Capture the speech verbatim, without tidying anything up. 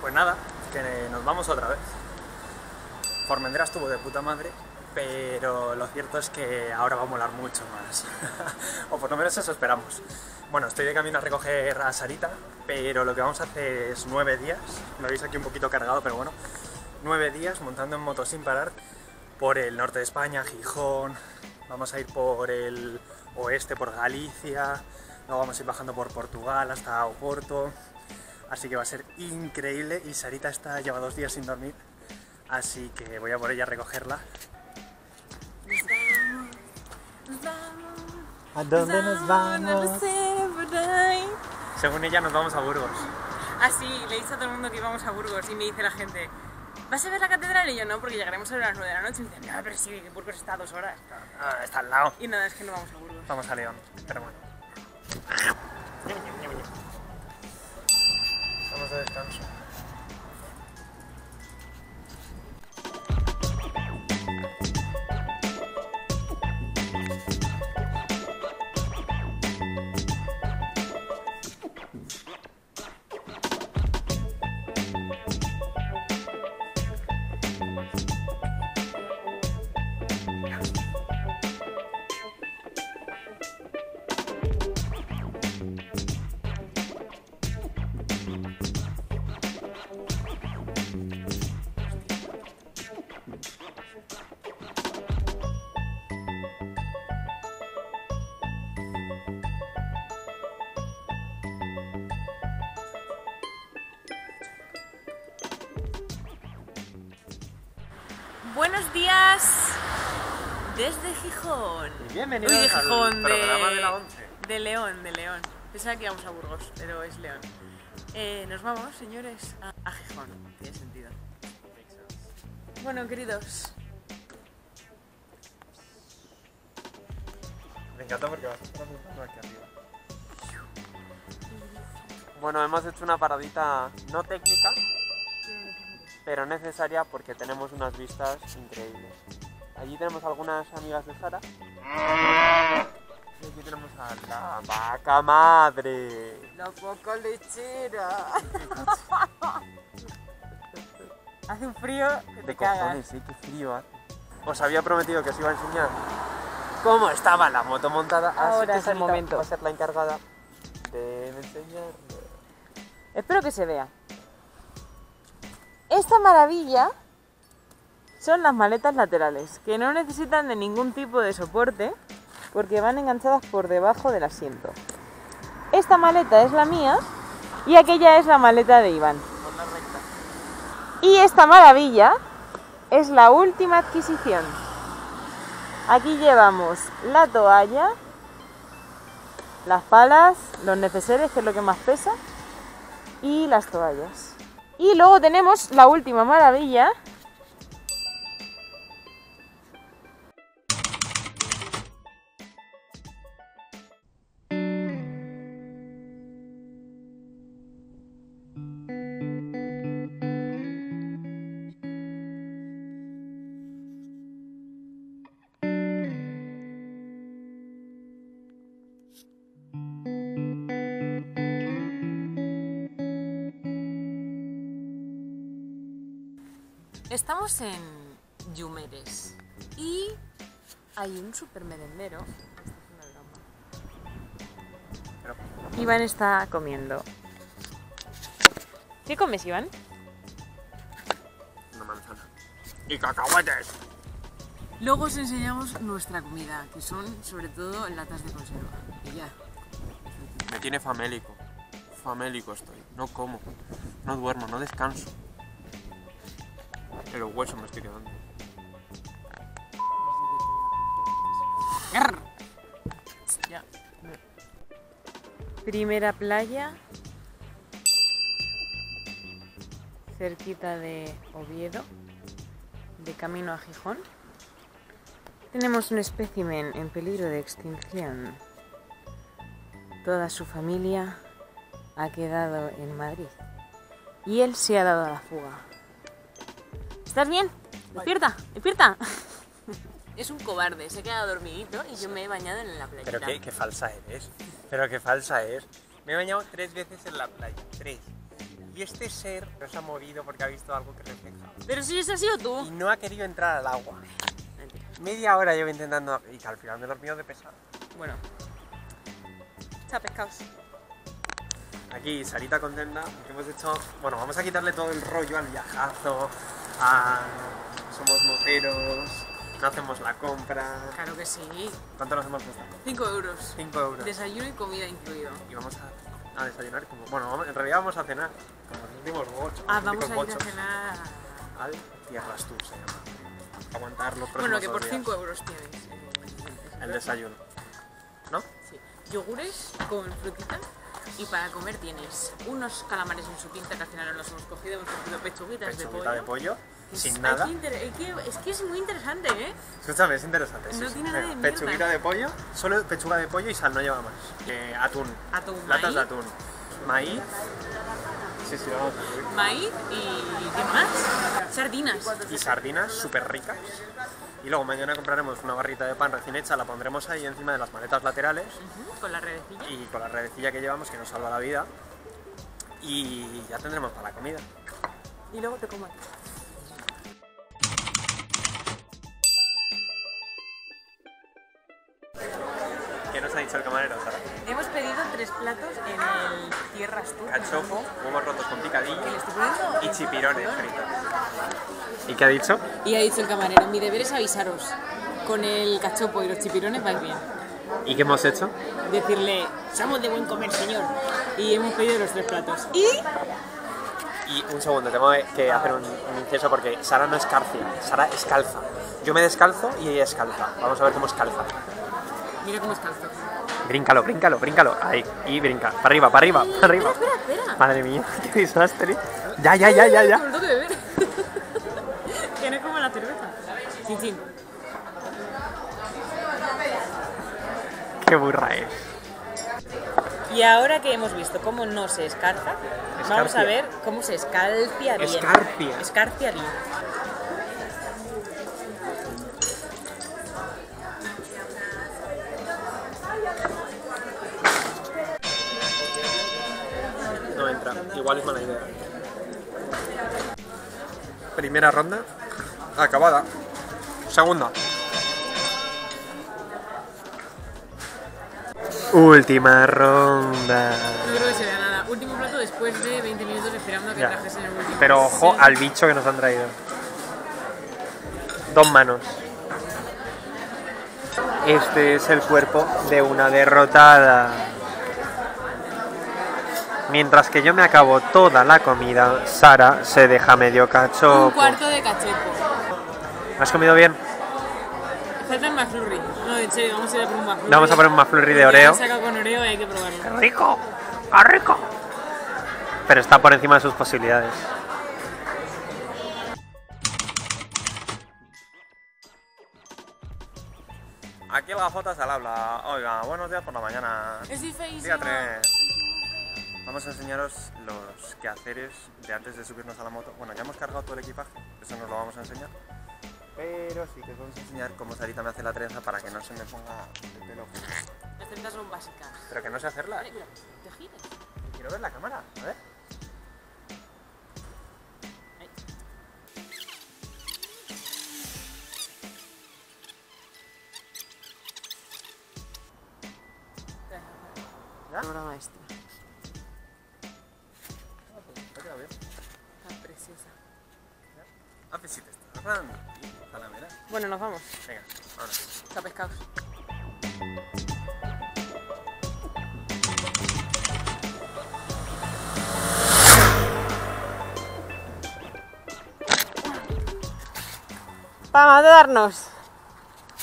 Pues nada, que nos vamos otra vez. Formentera estuvo de puta madre, pero lo cierto es que ahora va a molar mucho más. O por lo menos eso esperamos. Bueno, estoy de camino a recoger a Sarita, pero lo que vamos a hacer es nueve días. Lo veis aquí un poquito cargado, pero bueno. Nueve días montando en moto sin parar por el norte de España, Gijón. Vamos a ir por el oeste, por Galicia. Luego vamos a ir bajando por Portugal hasta Oporto. Así que va a ser increíble y Sarita está, lleva dos días sin dormir. Así que voy a por ella a recogerla. Nos vamos, ¿A dónde nos vamos? No sé por ahí. Según ella nos vamos a Burgos. Ah, sí, le he dicho a todo el mundo que íbamos a Burgos y me dice la gente, ¿vas a ver la catedral? Y yo no, porque llegaremos a las nueve de la noche. Y me dicen, no, pero sí, que Burgos está a dos horas. Ah, está al lado. Y nada, es que no vamos a Burgos. Vamos a León, pero bueno. Vamos de descanso. Buenos días desde Gijón. Bienvenidos Uy, de al Gijón, programa de, de la once. de León, de León. Pensaba que íbamos a Burgos, pero es León. Eh, nos vamos, señores, a, a Gijón. Tiene sentido. Bueno, queridos, Me encanta porque vas a estar apuntando aquí arriba. Bueno, hemos hecho una paradita no técnica, pero necesaria porque tenemos unas vistas increíbles. Allí tenemos algunas amigas de Sara. Y aquí tenemos a la vaca madre. la poca lechera. Hace un frío que te De cagas. cojones, sí, qué frío hace. Os había prometido que os iba a enseñar cómo estaba la moto montada, así Ahora que es el Sarita momento. va a ser la encargada de enseñarlo. Espero que se vea. Esta maravilla son las maletas laterales, que no necesitan de ningún tipo de soporte porque van enganchadas por debajo del asiento. Esta maleta es la mía y aquella es la maleta de Iván. Por la recta. Y esta maravilla es la última adquisición. Aquí llevamos la toalla, las palas, los neceseres, que es lo que más pesa, y las toallas. Y luego tenemos la última maravilla. Estamos en Yumeres y hay un super merendero. Esta es una broma. Pero, Iván está comiendo. ¿Qué comes, Iván? una manzana. ¡Y cacahuetes! Luego os enseñamos nuestra comida, que son sobre todo latas de conserva. Y ya. Me tiene famélico. Famélico estoy. No como. No duermo, no descanso. Pero hueso me estoy quedando. Ya. Primera playa, cerquita de Oviedo, de camino a Gijón. Tenemos un espécimen en peligro de extinción. Toda su familia ha quedado en Madrid y él se ha dado a la fuga. ¿Estás bien? Despierta, despierta. Es un cobarde, se ha quedado dormidito y yo me he bañado en la playita. Pero qué, qué falsa eres. Pero qué falsa es. Me he bañado tres veces en la playa. Tres. Y este ser no se ha movido porque ha visto algo que refleja. Pero si ese ha sido tú. Y no ha querido entrar al agua. Mentira. Media hora llevo intentando y que al final me he dormido de pesado. Bueno. Está pescados. Aquí Sarita contenta porque hemos hecho... Bueno, vamos a quitarle todo el rollo al viajazo, a... somos moteros, no hacemos la compra... Claro que sí. ¿Cuánto nos hemos costado? cinco euros. cinco euros. Desayuno y comida incluido. Y vamos a, a desayunar como... Bueno, vamos- en realidad vamos a cenar. Como los últimos bochos. Ah, los vamos a típicos ir a bochos. cenar. Al Tierras Tour se llama. Aguantar los próximos Bueno, que dos por días. cinco euros tienes. eh, El desayuno. ¿No? Sí. Yogures con frutita. Y para comer tienes unos calamares en su pinta que al final no los hemos cogido. Hemos cogido pechuguitas de Pechuguita pollo. de pollo. Es- Sin hay nada. que inter- hay que- es que es muy interesante, ¿eh? Escúchame, es interesante. sí, No sí. tiene nada de Venga, mierda. pechuguita de pollo, solo pechuga de pollo y sal, no lleva más. Eh, atún. Atún, Latas maíz. de atún. Maíz. Sí, sí, vamos a subir. Maíz y... ¿qué más? Sardinas. Y sardinas súper ricas. Y luego mañana compraremos una barrita de pan recién hecha, la pondremos ahí encima de las maletas laterales Ujú, con la redecilla. y con la redecilla que llevamos que nos salva la vida. Y ya tendremos para la comida. Y luego te comes. ¿Qué nos ha dicho el camarero, Sara? Hemos pedido tres platos en el Tierras Tour. Cachopo, huevos rotos con picadillo Que le estoy poniendo y chipirones fritos. ¿Y qué ha dicho? Y ha dicho el camarero, mi deber es avisaros. Con el cachopo y los chipirones vais bien. ¿Y qué hemos hecho? Decirle, somos de buen comer, señor. Y hemos pedido los tres platos. Y... Y un segundo, tengo que hacer un, un inciso porque Sara no es calcia, Sara es calza. Yo me descalzo y ella es calza. Vamos a ver cómo es calza. Mira cómo es calzo. Bríncalo, bríncalo, bríncalo. Ahí, y brinca. Para arriba, para arriba, para arriba. Espera, espera, espera. Madre mía, qué desastre. Ya, ya, ya, ya, ya. Con el toque de beber. Que no es como la cerveza. Chin, chin. Qué burra es. Y ahora que hemos visto cómo no se escarza, vamos Escarcia. a ver cómo se escarcia bien. Escarcia. Escarcia bien. No entra, igual es mala idea. Primera ronda, acabada. Segunda. Última ronda. No creo que se vea nada. Último plato después de veinte minutos esperando a que Ya. trajesen el último. Pero ojo Sí. al bicho que nos han traído. Dos manos. Este es el cuerpo de una derrotada. Mientras que yo me acabo toda la comida, Sara se deja medio Un cachopo. cuarto de cachepo. ¿Has comido bien? Falta el McFlurry. No, en serio, vamos a ir a por un McFlurry. Vamos a poner un McFlurry de Porque Oreo. han sacado con Oreo y hay que probarlo. ¡Qué rico! ¡Qué rico! Pero está por encima de sus posibilidades. Aquí el gafotas al habla. Oiga, buenos días por la mañana. Es difícil. Día tres. Vamos a enseñaros los quehaceres de antes de subirnos a la moto. Bueno, ya hemos cargado todo el equipaje, eso nos lo vamos a enseñar. Pero sí que os vamos a enseñar cómo Sarita me hace la trenza para que no se me ponga el pelo. Las trenzas son básicas. Pero que no sé hacerla. Mira, mira, te gires. Quiero ver la cámara, a ver. Ahí. ¿Ya? Obra maestra. Está quedado bien. Tan preciosa. Ah, pues sí te estás dando. Ojalá, mira. Bueno, nos vamos. Venga, ahora. Está pescados. Vamos a darnos.